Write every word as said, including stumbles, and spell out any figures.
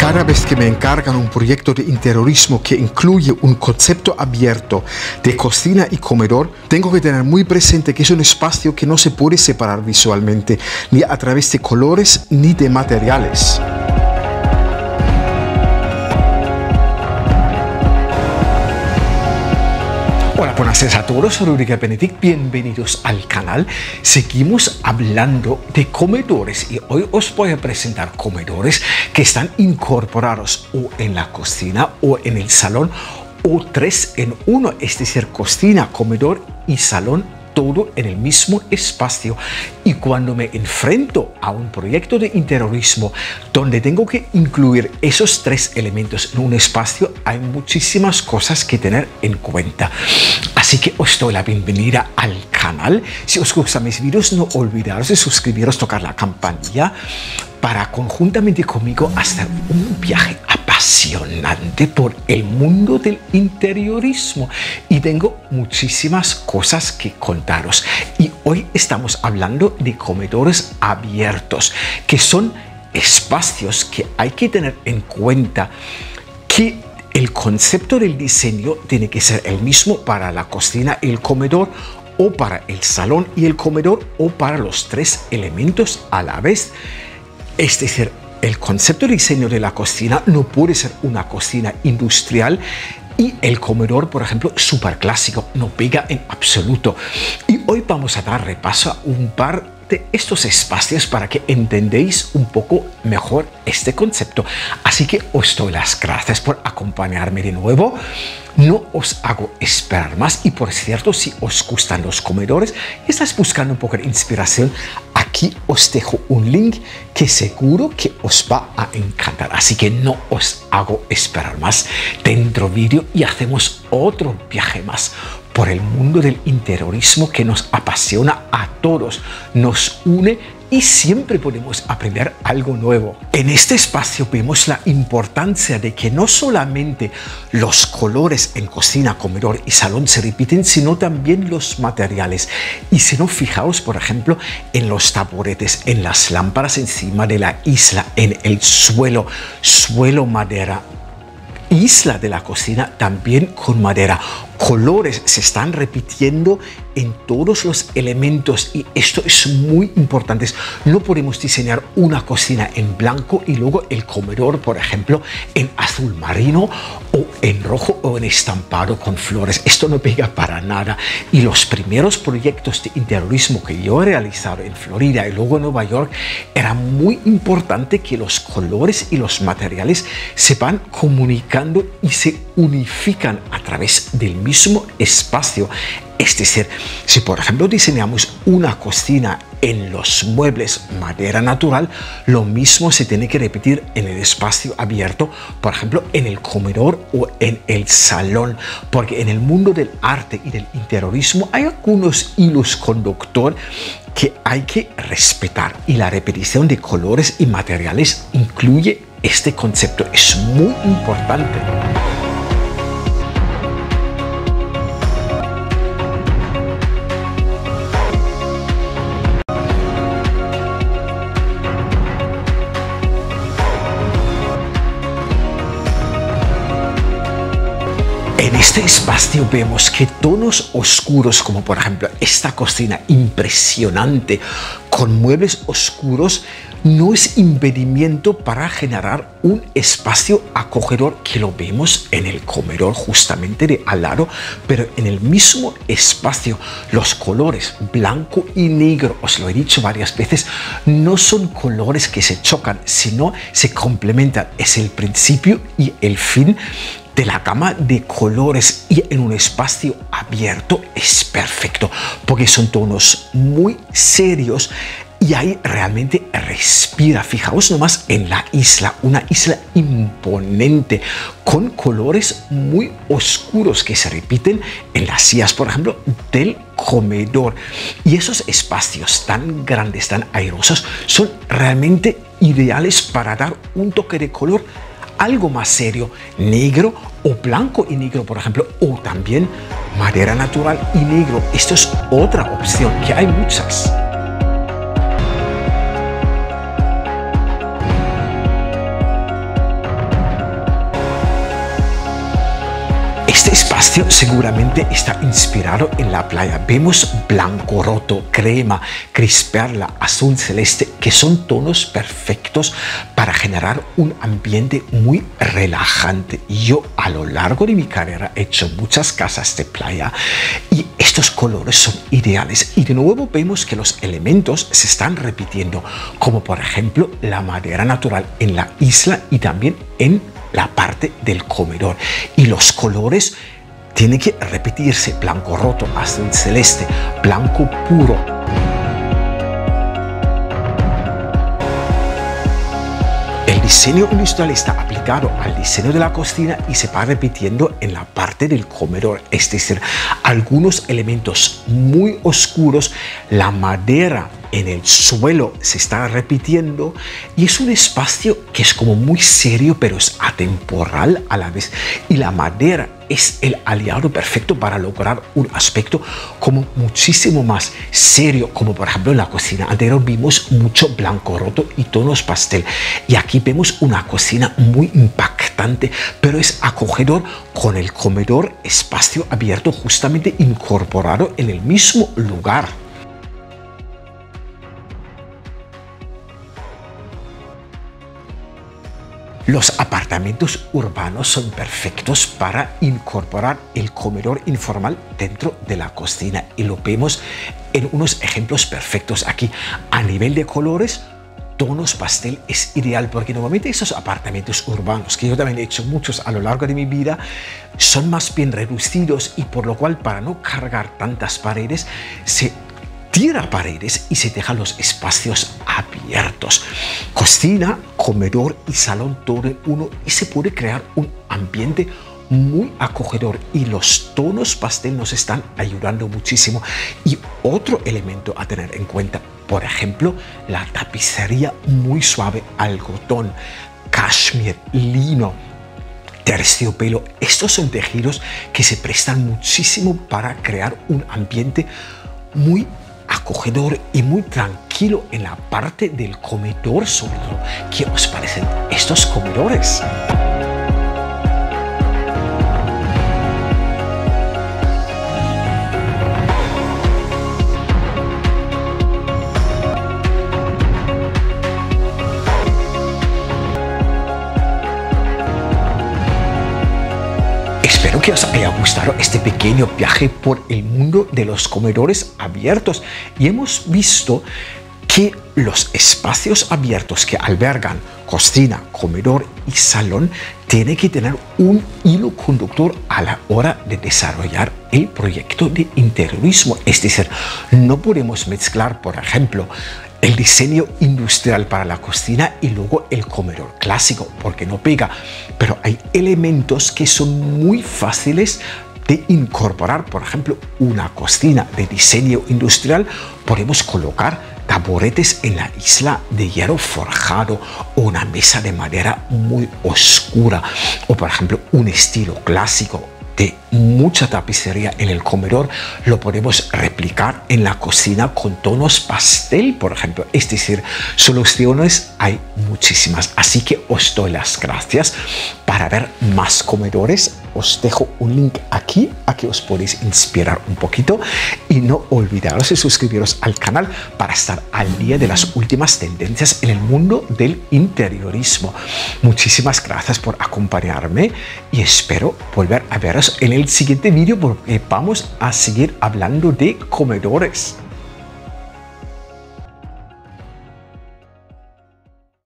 Cada vez que me encargan un proyecto de interiorismo que incluye un concepto abierto de cocina y comedor, tengo que tener muy presente que es un espacio que no se puede separar visualmente, ni a través de colores ni de materiales. Hola, buenas a todos, soy Rudiger Benedict, bienvenidos al canal. Seguimos hablando de comedores y hoy os voy a presentar comedores que están incorporados o en la cocina o en el salón o tres en uno, es decir, cocina, comedor y salón, todo en el mismo espacio. Y cuando me enfrento a un proyecto de interiorismo donde tengo que incluir esos tres elementos en un espacio, hay muchísimas cosas que tener en cuenta. Así que os doy la bienvenida al canal. Si os gustan mis vídeos, no olvidaros de suscribiros, tocar la campanilla para conjuntamente conmigo hacer un viaje apasionante por el mundo del interiorismo. Y tengo muchísimas cosas que contaros. Y hoy estamos hablando de comedores abiertos, que son espacios que hay que tener en cuenta que el concepto del diseño tiene que ser el mismo para la cocina y el comedor, o para el salón y el comedor, o para los tres elementos a la vez. Es decir, el concepto de diseño de la cocina no puede ser una cocina industrial y el comedor, por ejemplo, súper clásico, no pega en absoluto. Y hoy vamos a dar repaso a un par de estos espacios para que entendáis un poco mejor este concepto. Así que os doy las gracias por acompañarme de nuevo. No os hago esperar más. Y por cierto, si os gustan los comedores y estáis buscando un poco de inspiración, aquí os dejo un link que seguro que os va a encantar. Así que no os hago esperar más. Dentro vídeo y hacemos otro viaje más por el mundo del interiorismo que nos apasiona a todos, nos une y siempre podemos aprender algo nuevo. En este espacio vemos la importancia de que no solamente los colores en cocina, comedor y salón se repiten, sino también los materiales. Y si no, fijaos, por ejemplo, en los taburetes, en las lámparas encima de la isla, en el suelo, suelo madera, isla de la cocina también con madera. Colores se están repitiendo en todos los elementos y esto es muy importante. No podemos diseñar una cocina en blanco y luego el comedor, por ejemplo, en azul marino o en rojo o en estampado con flores. Esto no pega para nada. Y los primeros proyectos de interiorismo que yo he realizado en Florida y luego en Nueva York, era muy importante que los colores y los materiales se van comunicando y se unifican a través del mismo espacio. Es decir, si por ejemplo diseñamos una cocina en los muebles madera natural, lo mismo se tiene que repetir en el espacio abierto, por ejemplo en el comedor o en el salón, porque en el mundo del arte y del interiorismo hay algunos hilos conductor que hay que respetar y la repetición de colores y materiales incluye este concepto. Es muy importante. En este espacio vemos que tonos oscuros, como por ejemplo esta cocina impresionante con muebles oscuros, no es impedimento para generar un espacio acogedor, que lo vemos en el comedor justamente de al lado, pero en el mismo espacio los colores blanco y negro, os lo he dicho varias veces, no son colores que se chocan, sino se complementan. Es el principio y el fin de la gama de colores y en un espacio abierto es perfecto porque son tonos muy serios y ahí realmente respira. Fijaos nomás en la isla, una isla imponente con colores muy oscuros que se repiten en las sillas, por ejemplo, del comedor. Y esos espacios tan grandes, tan airosos, son realmente ideales para dar un toque de color algo más serio, negro o blanco y negro, por ejemplo, o también madera natural y negro. Esto es otra opción, que hay muchas. Este espacio seguramente está inspirado en la playa. Vemos blanco roto, crema, gris perla, azul celeste, que son tonos perfectos para generar un ambiente muy relajante. Yo a lo largo de mi carrera he hecho muchas casas de playa y estos colores son ideales. Y de nuevo vemos que los elementos se están repitiendo, como por ejemplo la madera natural en la isla y también en la parte del comedor, y los colores tienen que repetirse: blanco roto, azul celeste, blanco puro. El diseño industrial está aplicado al diseño de la cocina y se va repitiendo en la parte del comedor, es decir, algunos elementos muy oscuros, la madera en el suelo se está repitiendo, y es un espacio que es como muy serio pero es atemporal a la vez, y la madera es el aliado perfecto para lograr un aspecto como muchísimo más serio, como por ejemplo en la cocina anterior vimos mucho blanco roto y tonos pastel, y aquí vemos una cocina muy impactante pero es acogedor, con el comedor espacio abierto justamente incorporado en el mismo lugar. Los apartamentos urbanos son perfectos para incorporar el comedor informal dentro de la cocina, y lo vemos en unos ejemplos perfectos aquí. A nivel de colores, tonos pastel es ideal, porque normalmente esos apartamentos urbanos, que yo también he hecho muchos a lo largo de mi vida, son más bien reducidos, y por lo cual, para no cargar tantas paredes, se tira paredes y se dejan los espacios abiertos. Cocina, comedor y salón todo en uno, y se puede crear un ambiente muy acogedor, y los tonos pastel nos están ayudando muchísimo. Y otro elemento a tener en cuenta, por ejemplo, la tapicería muy suave, algodón, cashmere, lino, terciopelo. Estos son tejidos que se prestan muchísimo para crear un ambiente muy acogedor y muy tranquilo en la parte del comedor, sobre todo. ¿Qué os parecen estos comedores? Espero que os haya gustado este pequeño viaje por el mundo de los comedores abiertos, y hemos visto que los espacios abiertos que albergan cocina, comedor y salón tienen que tener un hilo conductor a la hora de desarrollar el proyecto de interiorismo. Es decir, no podemos mezclar, por ejemplo, el diseño industrial para la cocina y luego el comedor clásico, porque no pega. Pero hay elementos que son muy fáciles de incorporar. Por ejemplo, una cocina de diseño industrial, podemos colocar taburetes en la isla de hierro forjado, o una mesa de madera muy oscura, o por ejemplo un estilo clásico de mucha tapicería en el comedor lo podemos replicar en la cocina con tonos pastel, por ejemplo. Es decir, soluciones hay muchísimas, así que os doy las gracias. Para ver más comedores os dejo un link aquí a que os podéis inspirar un poquito, y no olvidaros de suscribiros al canal para estar al día de las últimas tendencias en el mundo del interiorismo. Muchísimas gracias por acompañarme y espero volver a veros en el siguiente vídeo, porque vamos a seguir hablando de comedores.